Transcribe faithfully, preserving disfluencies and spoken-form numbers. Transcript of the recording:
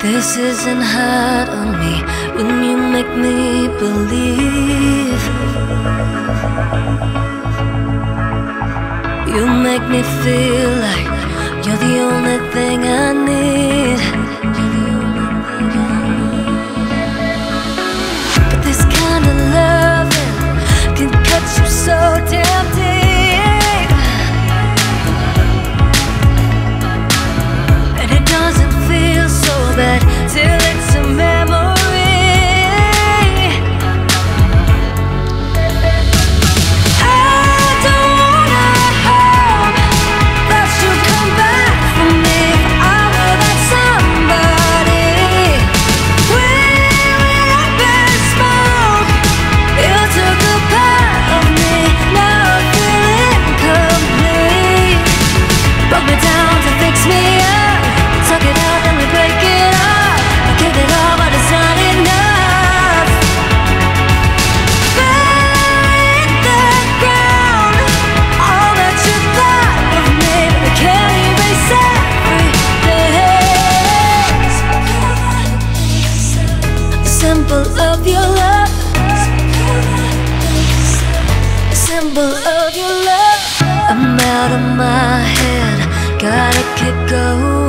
This isn't hard on me when you make me believe. You make me feel like you're the only thing I need. But this kind of loving can cut you so damn deep, and it doesn't feel so bad till it's a memory. Of your love, I'm out of my head, gotta keep going.